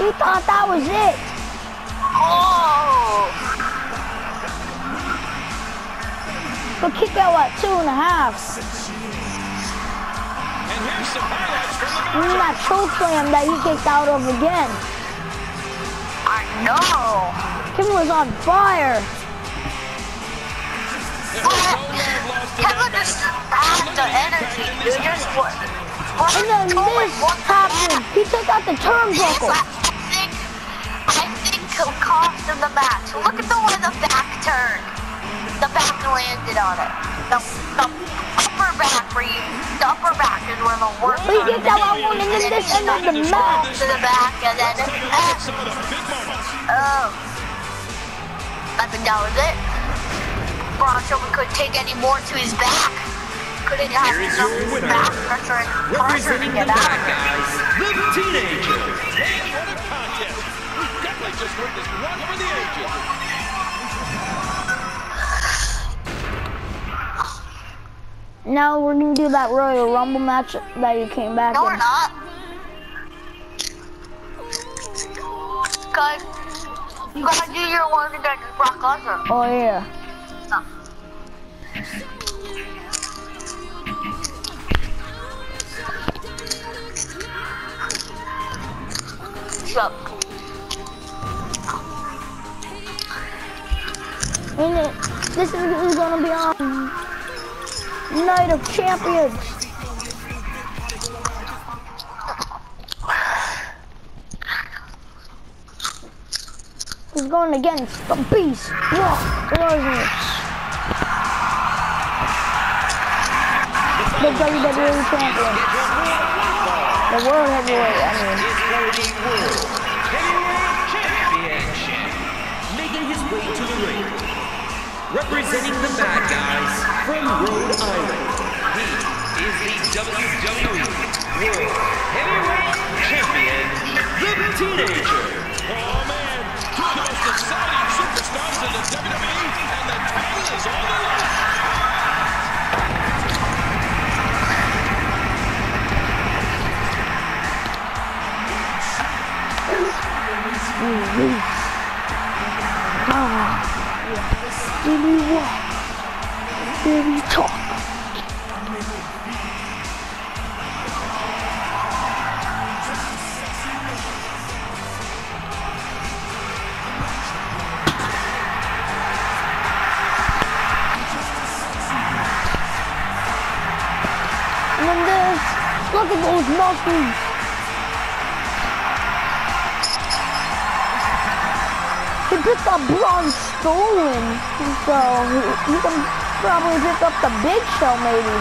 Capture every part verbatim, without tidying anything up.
He thought that was it. Oh! But kick out at two and a half. And here's some highlights from the And then that choke slam that he kicked out of again. I know. Kevin was on fire. Kevin just had the energy, dude. Just what? And then this happened. He took out the turnbuckle. I think, I think it cost him the match. Look at the way the back turned. The back landed on it. The, the upper back for you. The upper back is where the worst. He kicked out that one and then this and then the mat. To the back and then. Oh. I think that was it. Braun Strowman couldn't take any more to his back. Couldn't have enough back pressure and pressure to Representing get the out. bad guys, the Teenager. What a contest. We definitely just witnessed one for the ages. Now we're gonna do that Royal Rumble match that you came back No, in. we're not. Cause you gotta do your one against Brock Lesnar. Oh yeah. No. So, And it, this is, is gonna be on Night of Champions. He's going against the Beast, Brock Lesnar. The W W E Champion. The World Heavyweight, I mean. Making his way to the ring. Representing the bad guys from Rhode Island. He is the W W E World Heavyweight Champion, the Teenager. Oh, man. Two of the most exciting superstars in the W W E, and the title is on the line. Ah, did he walk? Did he talk? And then this, look at those muscles. He picked up Braun Strowman, so he, he can probably pick up the Big Show maybe.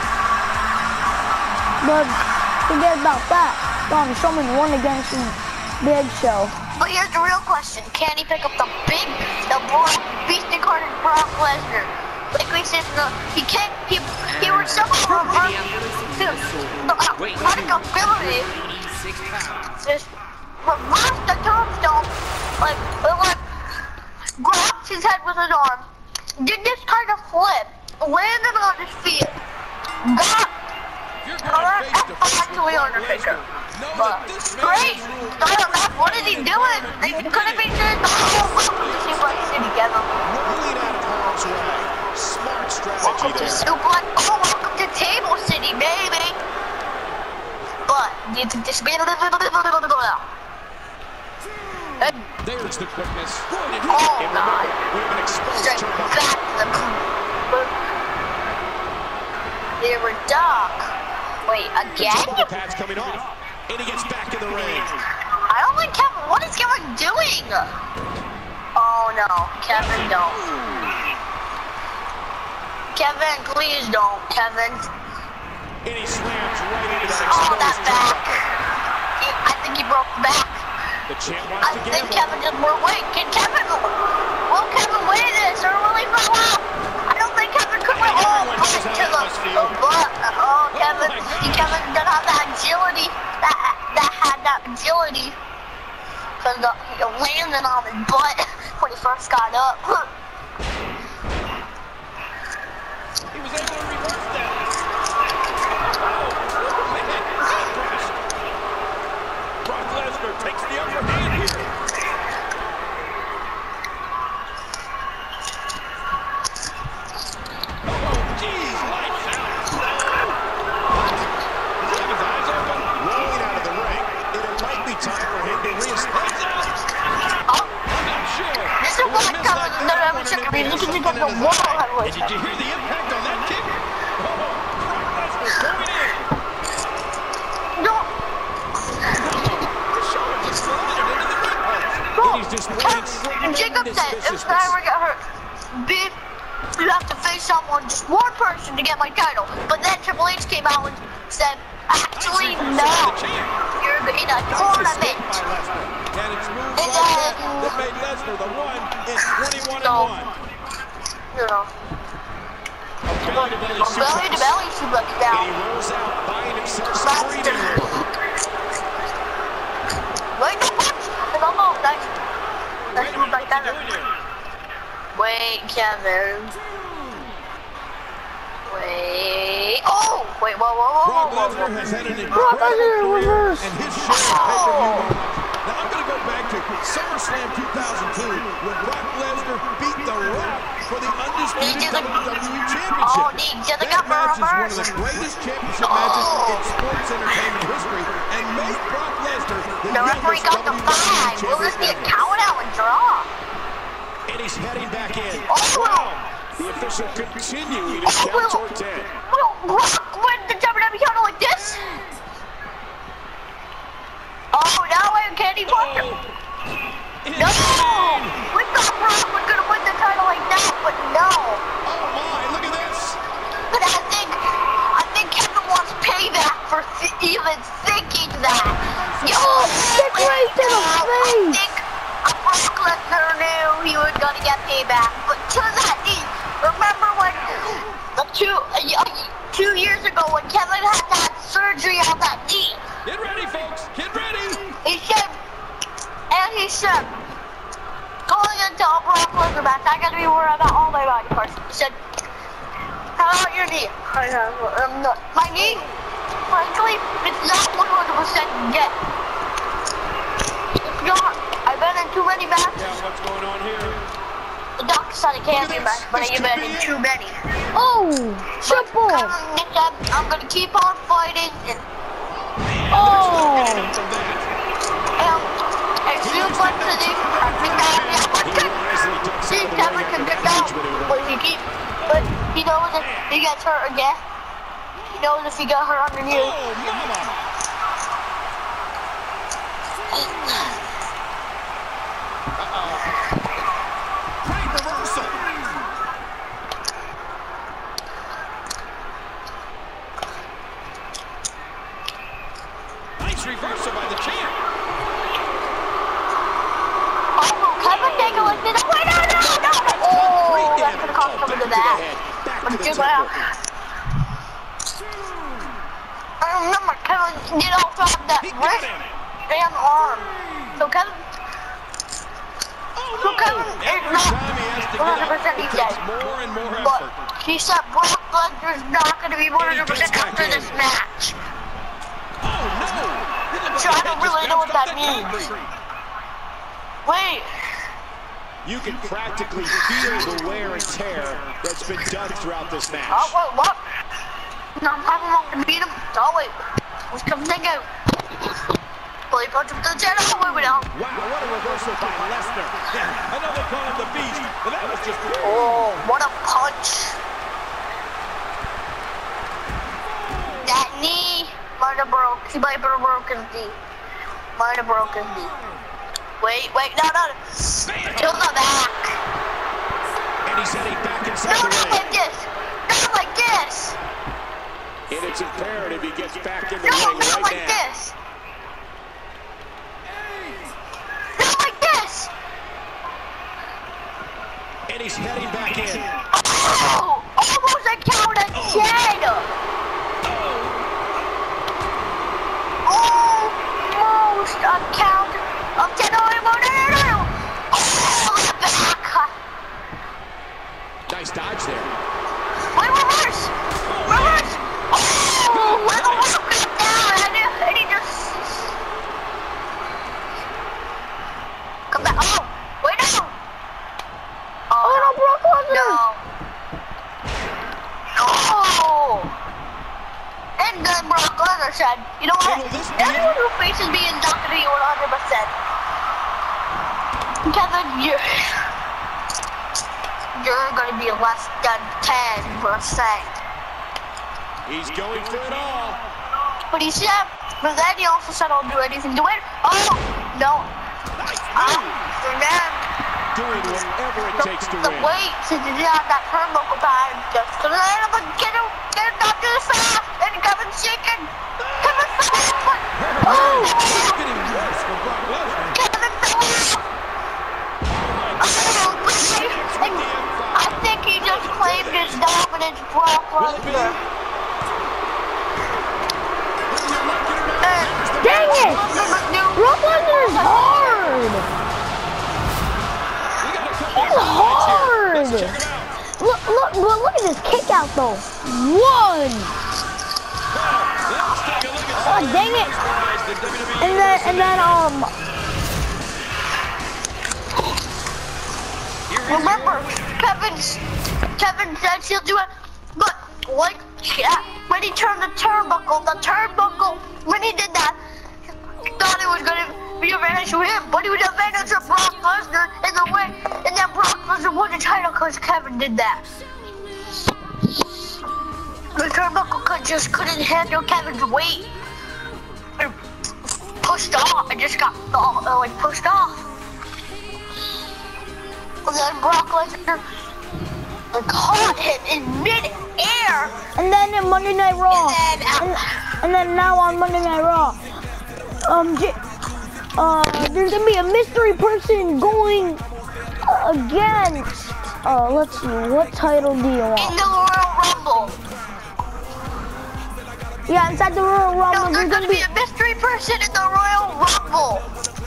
But forget about that. Braun Strowman won against the Big Show. but here's the real question: can he pick up the big, the Braun Beast incarnate Brock Lesnar? Like we said, the, he can't. He he was somehow reverse the athletic ability. Just reverse the tombstone, like like grabbed his head with his arm, did this kind of flip, landed on his feet, got alright, actually Undertaker. But great, start of that. What is he doing? They could have been doing the whole welcome to Suplex City together. Rolling out of harm's way. Smart strategy Welcome to there. Suplex. Oh, welcome to Table City, baby. But do you think this be a little bit? There's the quickness. Oh, God. We've been exposed Straight to back to the... They were dark. Wait, again? The pads coming off. And he gets back in the ring. I don't think Kevin... What is Kevin doing? Oh, no. Kevin, don't. Kevin, please don't. Kevin. And he slams right into that Oh, exposed that back. turnbuckle. He, I think he broke the back. The champ wants I to think gamble. Kevin just broke. Wait, can Kevin... Will Kevin win this or will he fall out? I don't think Kevin could win. Oh, Everyone push knows to how the... that must feel. Oh, but, oh, Kevin. my He, Kevin doesn't have that agility. That, that had that agility. Because he landed on his butt when he first got up. He was able to reverse that. Oh, man. Brock Lesnar takes the upper hand. mean, look at the couple of world heavyweight Did you hear the impact on that kick? Oh, Brock Lesnar going in. No. The shoulder just slided into the ring post. No. And he's displaying And Jacob said, if I ever get hurt, beef, you have to face someone, just one person to get my title. But then Triple H came out and said, actually, no. You're in a tournament. And it's moves And like then, that that made Lesnar the one in twenty-one and so, one. you know, A belly-to-belly a belly to belly suplex And down. he rolls out, buying himself That's some the- breathing room. Wait, no punch. It's almost nice. Nice move like that. Wait, Kevin. Wait. Oh! Wait, whoa, whoa, whoa, Brock whoa, whoa, Lesnar whoa. has had an Brock Lesnar incredible career reverse. and his share of pay-per-view moments. Now I'm going to go back to SummerSlam two thousand two when Brock Lesnar beat The Rock for the undisputed He did the- W W E Oh, Championship. he did the That match is one reverse. of the greatest championship matches in sports entertainment history and made Brock Lesnar the The referee youngest got the W W E five. Will this be a champion ever. count out and draw? And he's heading back in. Oh, Wow. The official continuing to Oh, count will, toward ten. will Brock win the W W E title like this? Oh, no, and can he fuck him? No! We thought Brock was gonna win the title like that, but no. Oh my, look at this. But I think, I think Kevin wants payback for th even thinking that. Yo, Stick right to the I face. think Brock Lesnar knew he was gonna get payback, but to that knee. Remember when uh, two uh, two years ago when Kevin had that surgery on that knee? Get ready, folks. Get ready. He said, and he said, going into a Brock Lesnar match, I gotta be worried about all my body parts. He said, how about your knee? I have, um, no, my knee, frankly, it's not one hundred percent dead. It's not. I've been in too many matches. Yeah, what's going on here? The doctor said it can't be match, but I've been in too many. Oh, triple. But Kevin said, I'm gonna keep on fighting. And, Oh. um, I feel like to the, I think that, yeah, see, Kevin can get down, but he keep, but he knows if he gets hurt again, he knows if he got hurt underneath. Oh, mama. Great reversal. Nice reversal by the champ. Oh, Kevin take it like this. Wait, no, no, no! Oh, that's gonna cost him to that. But too bad. I remember Kevin did also have that He got wrist him. and arm. So Kevin, so Kevin is Every not time he has to one get hundred percent up, it he's takes dead. more and more But effort. he said Brock Lesnar's not going to be one hundred percent And he gets after back this in. match. Oh, no. It looked So I like don't he really just know what bounced that off means. concrete. Wait, You can practically feel the wear and tear that's been done throughout this match. oh wait, what? No, I'm having long to beat him. Oh wait, let's come take out. Bully punch him to the chin. Oh wait, wait, now. Wow, what a reversal by Lesnar. I know they call him the Beast, but that was just... Oh, what a punch. That knee might have broke. He might have broken his knee. Might have broken his knee. Wait, wait, no, no. To the back. And he's heading back No, inside the not ring. like this. Not like this. And it's imperative he gets back in the No, ring not right like now. this. Not like this. And he's heading back in. Oh, almost a count of ten. Almost a count of ten. Oh, no, no, no, no. Oh, the back. Nice dodge there. Wait, reverse. Reverse. Oh, little welcome down. And he, and he just... Come back. Oh, wait, no. Oh, no, Brock Lesnar. No. Oh. And then Brock Lesnar said, you know what? Will this be Anyone who faces me is not going to be one hundred percent. Kevin, you're... you're gonna be less than ten percent. He's going for it all. But he said, but then he also said, I'll do anything to win. Oh, no. Nice Ah, move. and then Doing whatever it the, takes to the win. weight, since he didn't have that turnbuckle time, just gonna let him get him, get him not too fast, and Kevin's shaking. Kevin fell off. Oh! It's getting worse for Brock Lesnar. Kevin fell off. I think he just claimed his dominance, Brock Lesnar. Dang it! Brock Lesnar is hard! He's hard! Look, look, look, look at this kick out though. One! Oh, dang it! And then, and then, um... Remember, Kevin's, Kevin said he'll do it, but like, yeah, when he turned the turnbuckle, the turnbuckle, when he did that, he thought it was going to be advantage to him, but he was advantage to Brock Lesnar in the way, and then Brock Lesnar won the title because Kevin did that. The turnbuckle could, just couldn't handle Kevin's weight. It pushed off, it just got uh, like pushed off. And then Brock Lesnar caught him in mid-air. And then in Monday Night Raw. And then, And, and then now on Monday Night Raw. Um, J uh, there's gonna be a mystery person going against, uh, let's see, what title do you want? in the Royal Rumble. Yeah, inside the Royal Rumble, No, there's there's gonna gonna be be, a mystery person in the Royal Rumble.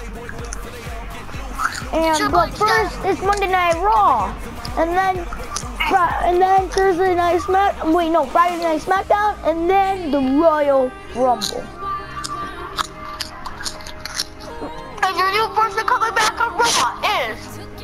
and but first it's Monday Night Raw, and then, Fri- and then Thursday Night Smack, wait, no, Friday Night SmackDown, and then the Royal Rumble. And your new person coming back on Raw is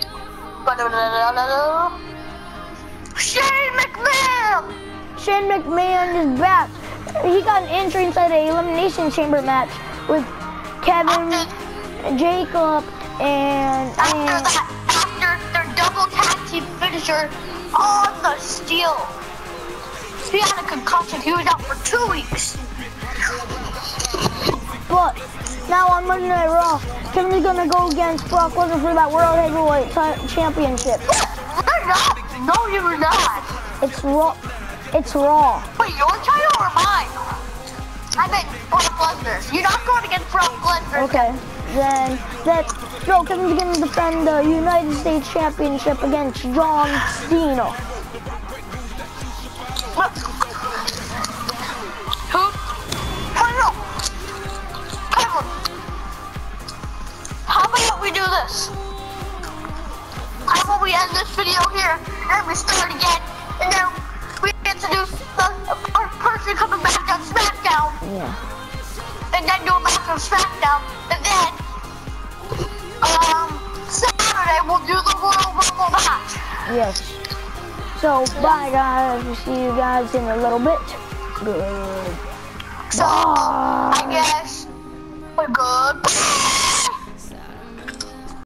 Shane McMahon. Shane McMahon is back. He got an entry inside the Elimination Chamber match with Kevin, Jacob, and, After and that, after their double tag team finisher on the steel. He had a concussion. He was out for two weeks. but now on Monday Night Raw, Kevin is gonna go against Brock Lesnar for that World Heavyweight ti- Championship. You're not. No, you're not. It's Raw. It's Raw. Wait, your title or mine? I meant Brock Lesnar. You're not going against Brock Lesnar. Okay. Then that no, Kevin's gonna defend the United States Championship against John Cena. Who? Hello. Kevin. How about we do this? How about we end this video here and we start again, and then we introduce the, our person coming back on SmackDown, Yeah. and then do a match on SmackDown, and then um Saturday we'll do the Royal Rumble match. Yes. So bye guys. We'll see you guys in a little bit. Good. So I guess